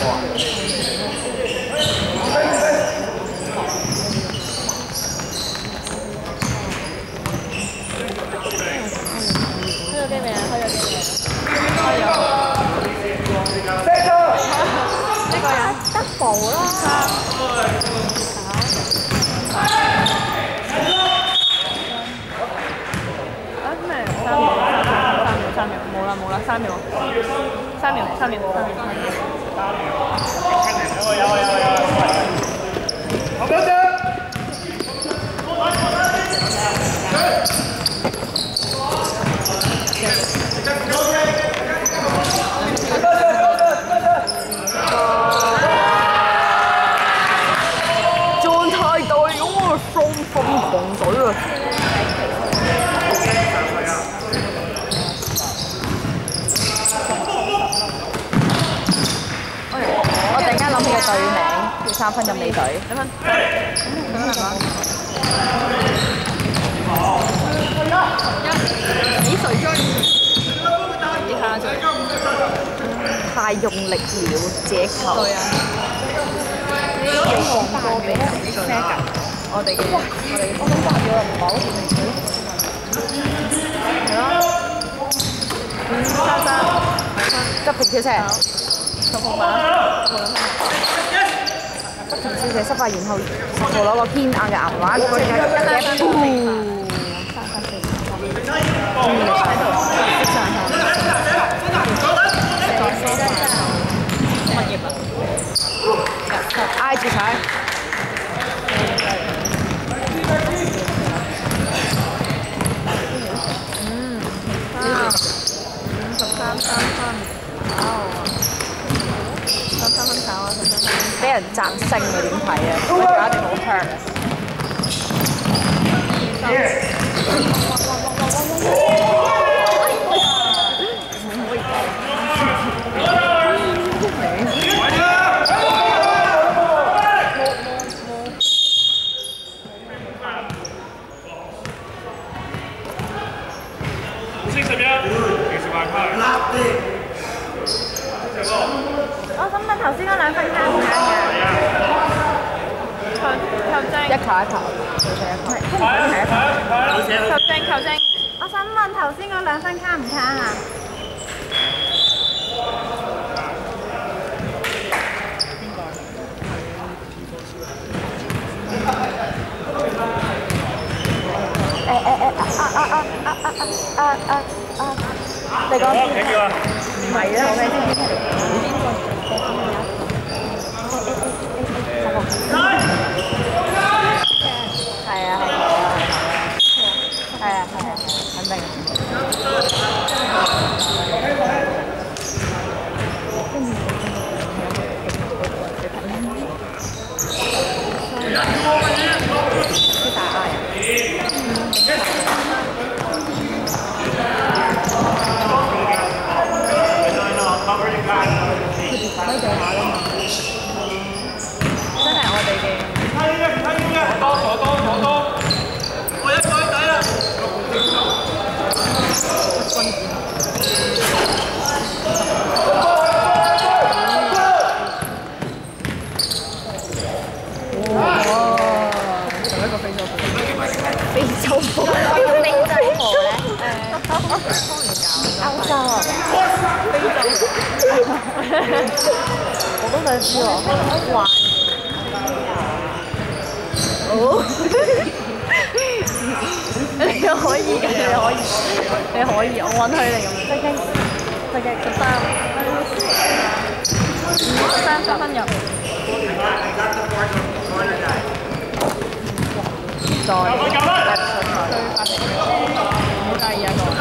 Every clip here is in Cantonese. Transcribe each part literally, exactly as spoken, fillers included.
開咗機未啊？開咗機未？開咗。呢個人得步啦。啊咩？三秒，三秒，三秒，冇啦冇啦，三秒，三秒，三秒，三秒。有有有有。好多隻。狀態隊，我雙分狂隊啊！我突然間諗起個隊名，叫三分任你隊。一分。一，幾誰追？幾下追？太用力了，這球。對啊。幾個波俾人射緊。我哋嘅，我哋我諗話要唔好。係咯。五三三，急停跳車。十號板。急停跳車失敗，然後十號攞個偏硬嘅岩畫，即係一一三三四五三。嗯，喺度。上下。乜嘢啊？挨住踩。嗯，五十三三分，哦，十三分炒啊！十三分。俾人讚星啊？點睇啊？我而家一定好 hurt 啊！我想問頭先嗰兩分啱唔啱㗎？球球證一球一球，球證一球。球證球證，我想問頭先嗰兩分卡唔卡啊？誒誒誒啊啊啊啊啊啊啊啊！你講邊個？唔係啦，我睇先邊個？係啊係啊係啊係啊，肯定。啲大嗌。可以做下啦嘛，真係我哋嘅。多坐多坐多，我一個仔啦。哇！仲有一個非洲步。非洲步，非洲步咧？誒，歐洲啊。非洲。我都想知喎，哇！哦，你可以嘅，你可以，你可以，我允許你咁。西京，西京十三，三十分入。再，唔好介意啊個。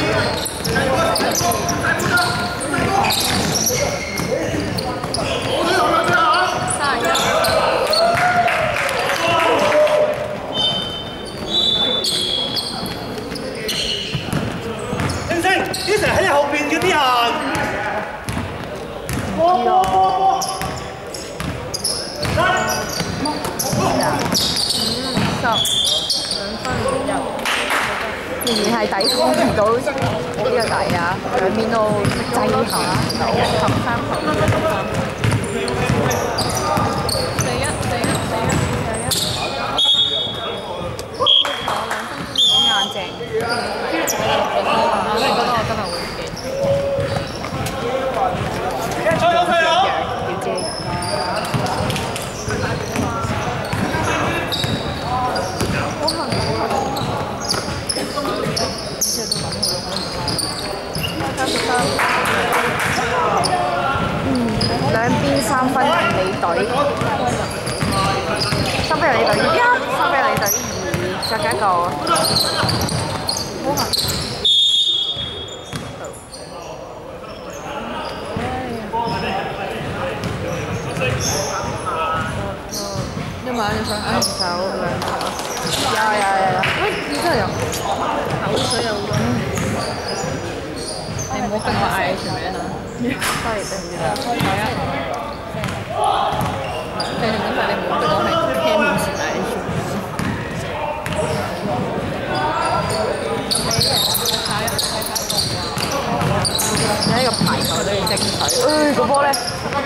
三十一。星星，啲成日喺你後邊嘅啲人。波波波波。十兩分入。仍然係抵抗唔到呢個底啊，兩邊都擠下，十三球。 三分你隊，三分你隊一，三分你隊二，再加一個。好行。一晚就想嗌手兩球。有有有有。喂，真係有。口水又多。你唔好逼我嗌你全名啊！多謝你啦。係啊。你哋諗下，你唔好逼我喺 cam 面前嗌你全名。呢個排球都要精髓。誒個波咧，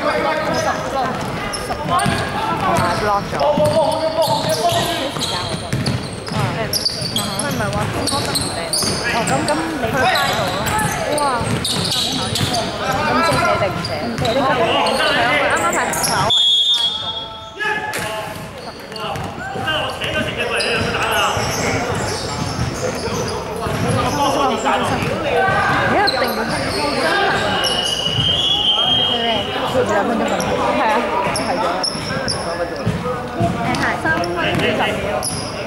係 block 咗。幾時教我做？佢唔係話中波得唔定？哦，咁咁你去街度咯。哇！咁即係寫定唔寫？唔寫呢個係啊！佢啱啱係稍為你一定要佢兩分鐘咁係啊，係咗。誒係三分二十秒。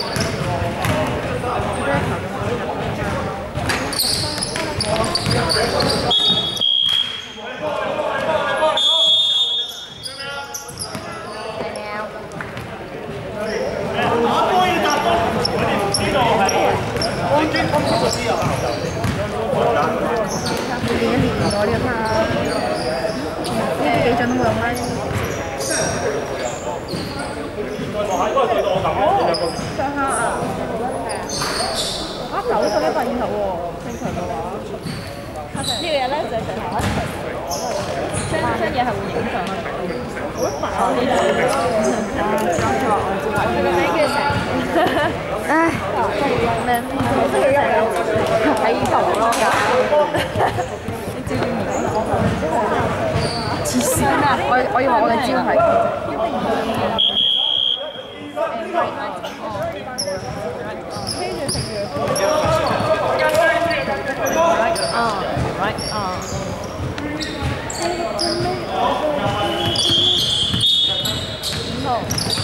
練一練我呢嘛，呢幾準都冇用啦。上下啊！啊九十一百二十喎，正常嘅話。呢個嘢咧就係上下一齊，將將嘢係會影上去。好煩啊！呢度。我個名叫成。唉，咩？喺度咯，你照住面講。黐線啊！我我以為我哋招係。啊，right 啊。五號。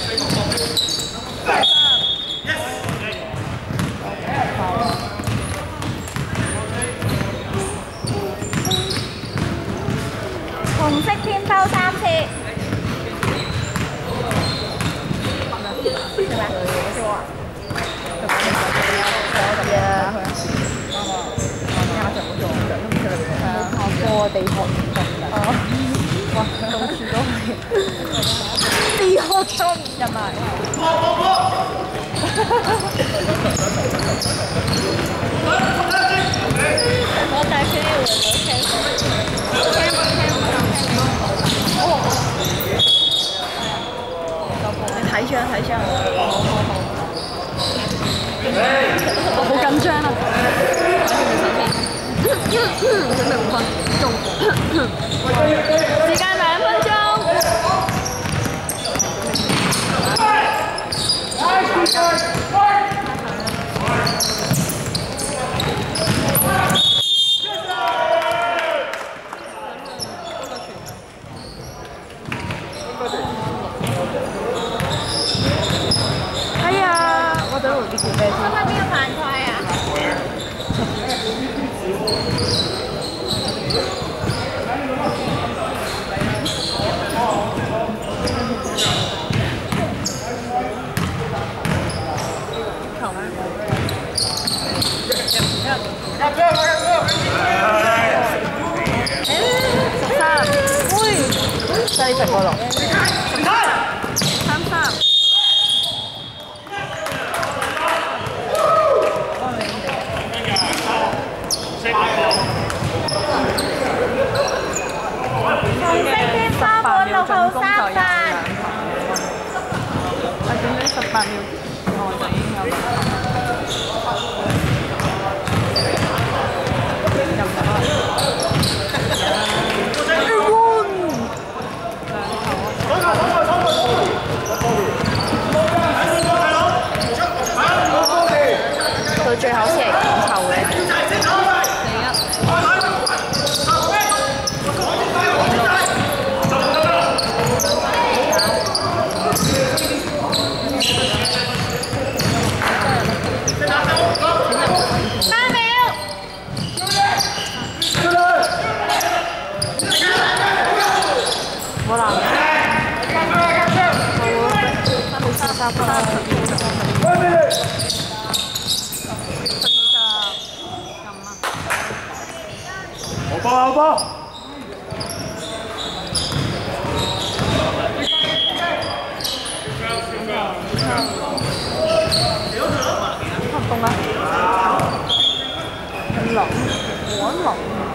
紅色天兜三次，係咪？過地學唔中㗎，哇！到處都係地學中入埋。我帶佢呢度你睇張睇張，我好緊張啊！準備五分鐘，時間兩分鐘。哎呀，我等會啲叫咩先？我睇邊個飯菜啊？十三，喂，四十個六，三三。紅色天花板六號三分。我點解十八秒內就已經有兩分？入唔到到最後先係點湊嘅？第一。 三十分。 好波好波！ 發動啊！冷，好冷。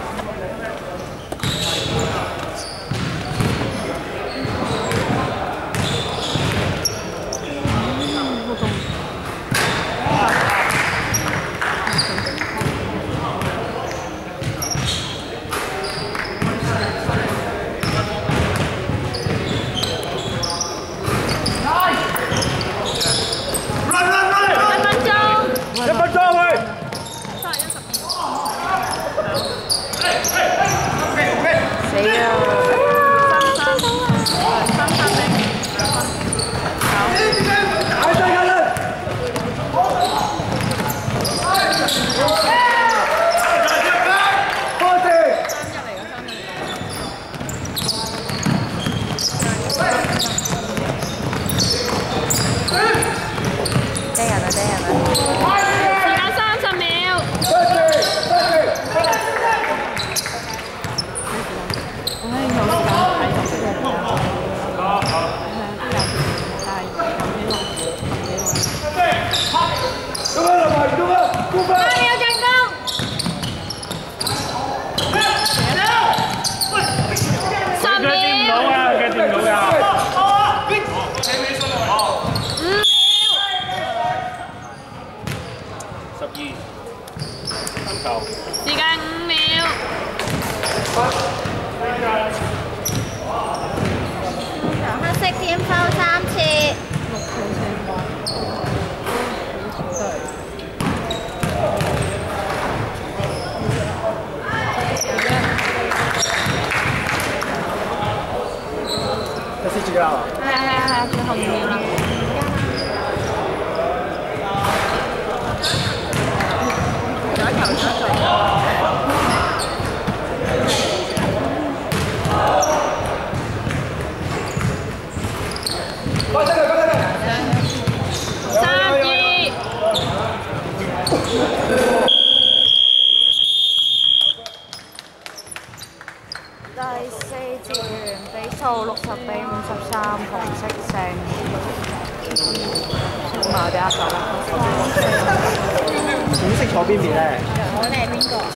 時間五秒。黑色點扣三次。六套車關。 有四隻㗎。 係係係，最後五秒啦。有一球，有一球。三二。第四節完，比數六十比五十三，紅色勝。麻地阿九。 淺色坐邊邊咧？ 你係邊個？